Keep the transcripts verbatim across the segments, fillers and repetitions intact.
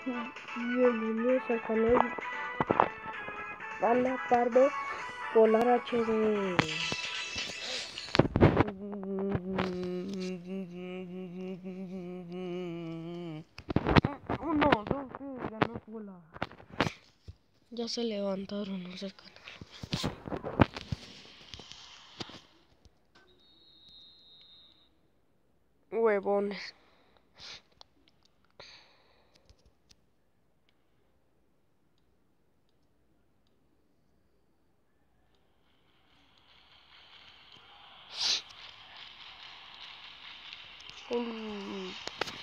Bienvenidos al canal Panda Pardo Polar H D. Uno, dos, tres, ganó Polar. Ya se levantaron los del canal. Huevones. Um.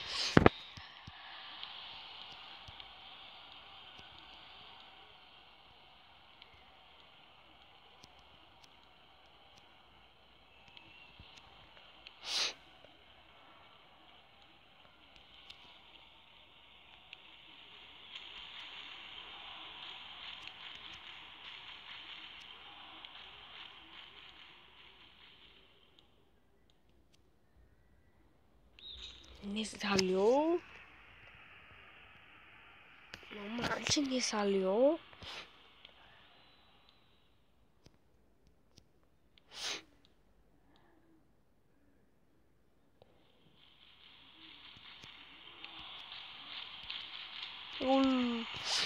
Me salió. No manches, me salió. Um.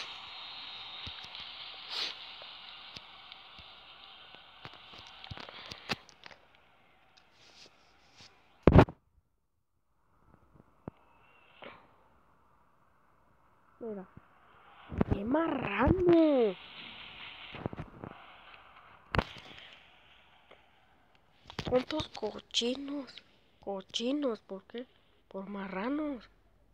Mira. ¡Qué marrano! ¿Cuántos cochinos? Cochinos, ¿por qué? Por marranos.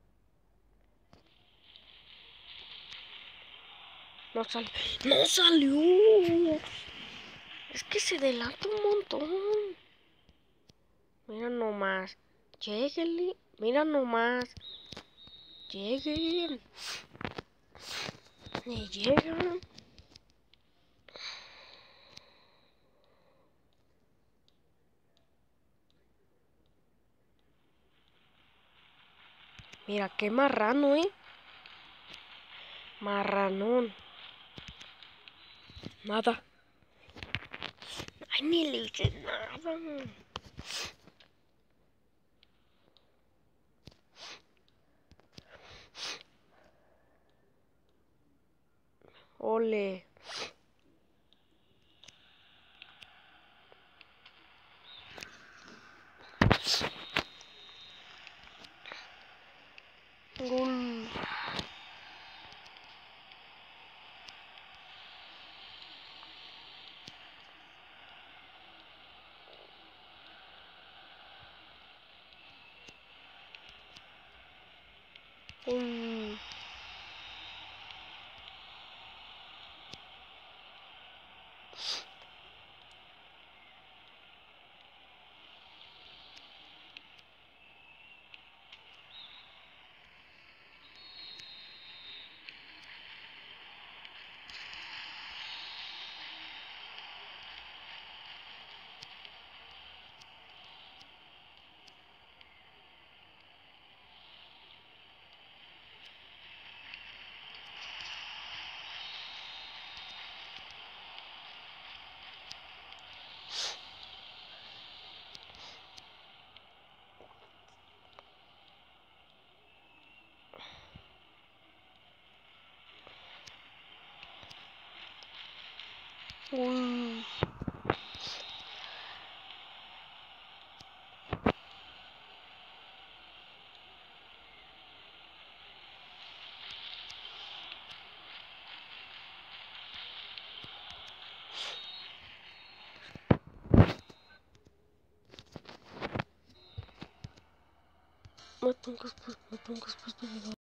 No salió. ¡No salió! Es que se delata un montón. Mira nomás. Lléguenle. Mira nomás. Lleguen. Me llegan. Mira, qué marrano, ¿eh? Marranón. Nada. Ay, ni le hice nada. Ole. Gol. Gol. Gol. Me pongo, pues, me pongo, pues,